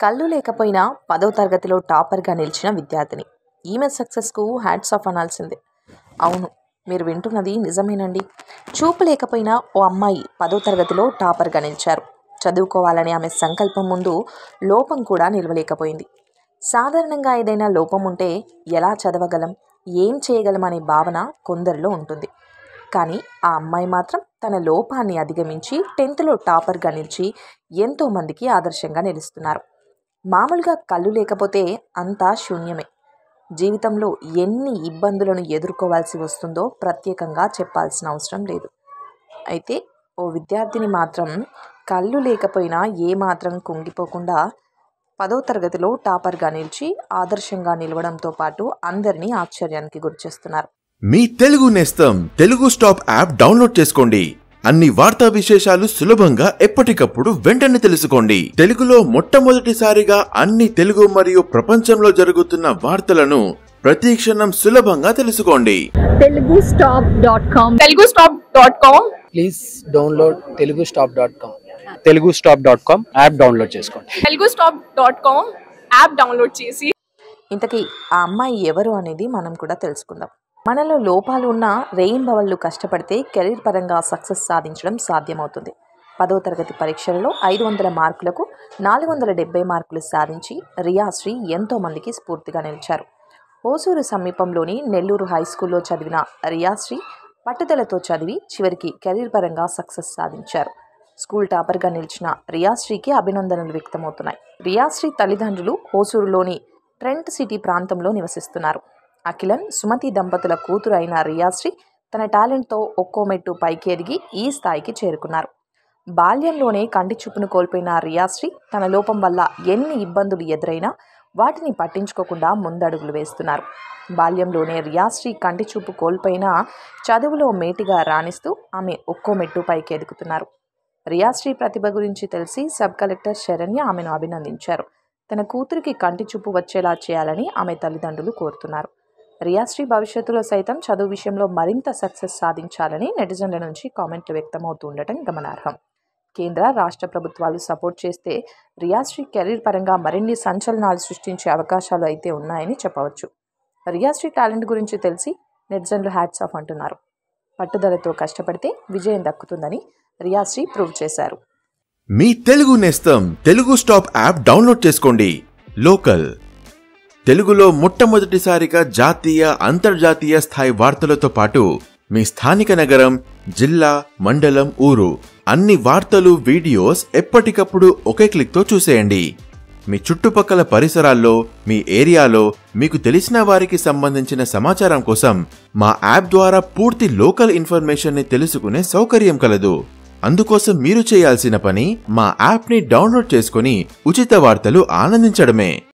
కళ్ళు లేకపోయినా 10వ తరగతిలో టాపర్గా నిలిచిన విద్యార్థిని. ఈమె సక్సెస్కు హ్యాట్స్ ఆఫ్ అనాల్సిందే. అవును, మీరు వింటున్నది నిజమేనండి. చూపు లేకపోయినా ఓ అమ్మాయి 10వ తరగతిలో టాపర్గా నిలిచారు. చదువుకోవాలనే ఆమె సంకల్పం ముందు లోపం కూడా నిలవలేకపోయింది. సాధారణంగా ఏదైనా లోపం ఉంటే ఎలా చదవగలం, ఏం చేయగలం అనే భావన కొందరిలో ఉంటుంది. కానీ ఆ అమ్మాయి మాత్రం తన లోపాన్ని అధిగమించి 10థ్లో టాపర్గా నిలిచి ఎంతోమందికి ఆదర్శంగా నిలుస్తున్నారు. మామూలుగా కళ్ళు లేకపోతే అంతా శూన్యమే. జీవితంలో ఎన్ని ఇబ్బందులను ఎదుర్కోవాల్సి వస్తుందో ప్రత్యేకంగా చెప్పాల్సిన అవసరం లేదు. అయితే ఓ విద్యార్థిని మాత్రం కళ్ళు లేకపోయినా ఏమాత్రం కుంగిపోకుండా 10వ తరగతిలో టాపర్గా నిలిచి ఆదర్శంగా నిలవడంతో పాటు అందరినీ ఆశ్చర్యానికి గురిచేస్తున్నారు. మీ తెలుగు నేస్తం తెలుగు స్టాప్ యాప్ డౌన్లోడ్ చేసుకోండి. అన్ని వార్తా విశేషాలు సులభంగా ఎప్పటికప్పుడు వెంటనే తెలుసుకోండి. తెలుగులో మొట్టమొదటిసారిగా అన్ని తెలుగు మరియు ప్రపంచంలో జరుగుతున్న వార్తలను ప్రతి క్షణం సులభంగా తెలుసుకోండి. telugustop.com please download telugustop.com telugustop.com app download చేసుకోండి. telugustop.com యాప్ డౌన్లోడ్ చేసి ఇంతకీ ఆ అమ్మాయి ఎవరు అనేది మనం కూడా తెలుసుకుందాం. మనలో లోపాలు ఉన్న రేయింబవళ్ళు కష్టపడితే కెరీర్ పరంగా సక్సెస్ సాధించడం సాధ్యమవుతుంది. 10వ తరగతి పరీక్షలలో 500 మార్కులకు 470 మార్కులు సాధించి రియాశ్రీ ఎంతోమందికి స్ఫూర్తిగా నిలిచారు. హోసూరు సమీపంలోని నెల్లూరు హై స్కూల్లో చదివిన రియాశ్రీ పట్టుదలతో చదివి చివరికి కెరీర్ పరంగా సక్సెస్ సాధించారు. స్కూల్ టాపర్గా నిలిచిన రియాశ్రీకి అభినందనలు వ్యక్తమవుతున్నాయి. రియాశ్రీ తల్లిదండ్రులు హోసూరులోని ట్రెంట్ సిటీ ప్రాంతంలో నివసిస్తున్నారు. అఖిలన్, సుమతి దంపతుల కూతురు అయిన రియాశ్రీ తన టాలెంట్తో ఒక్కో మెట్టు పైకి ఎదిగి ఈ స్థాయికి చేరుకున్నారు. బాల్యంలోనే కంటి చూపును కోల్పోయిన రియాశ్రీ తన లోపం వల్ల ఎన్ని ఇబ్బందులు ఎదురైనా వాటిని పట్టించుకోకుండా ముందడుగులు వేస్తున్నారు. బాల్యంలోనే రియాశ్రీ కంటి చూపు కోల్పోయినా చదువులో మేటిగా రాణిస్తూ ఆమె ఒక్కో మెట్టు పైకి ఎదుగుతున్నారు. రియాశ్రీ ప్రతిభ గురించి తెలిసి సబ్ కలెక్టర్ శరణ్య ఆమెను అభినందించారు. తన కూతురికి కంటి చూపు వచ్చేలా చేయాలని ఆమె తల్లిదండ్రులు కోరుతున్నారు. రియాశ్రీ భవిష్యత్తులో సైతం చదువు విషయంలో మరింత సక్సెస్ సాధించాలని నెటిజన్ల నుంచి కామెంట్లు వ్యక్తమవుతూ ఉండటం గమనార్హం. కేంద్ర రాష్ట్ర ప్రభుత్వాలు సపోర్ట్ చేస్తే రియాశ్రీ కెరీర్ పరంగా మరిన్ని సంచలనాలు సృష్టించే అవకాశాలు అయితే ఉన్నాయని చెప్పవచ్చు. రియాశ్రీ టాలెంట్ గురించి తెలిసి నెటిజన్లు హ్యాట్స్ ఆఫ్ అంటున్నారు. పట్టుదలతో కష్టపడితే విజయం దక్కుతుందని రియాశ్రీ ప్రూవ్ చేశారు. మీ తెలుగు నేస్తం తెలుగు స్టాప్ యాప్ డౌన్లోడ్ చేసుకోండి. లోకల్ తెలుగులో మొట్టమొదటిసారిగా జాతీయ, అంతర్జాతీయ స్థాయి వార్తలతో పాటు మీ స్థానిక నగరం, జిల్లా, మండలం, ఊరు అన్ని వార్తలు, వీడియోస్ ఎప్పటికప్పుడు ఒకే క్లిక్తో చూసేయండి. మీ చుట్టుపక్కల పరిసరాల్లో, మీ ఏరియాలో మీకు తెలిసిన వారికి సంబంధించిన సమాచారం కోసం మా యాప్ ద్వారా పూర్తి లోకల్ ఇన్ఫర్మేషన్ని తెలుసుకునే సౌకర్యం కలదు. అందుకోసం మీరు చేయాల్సిన పని మా యాప్ని డౌన్లోడ్ చేసుకుని ఉచిత వార్తలు ఆనందించడమే.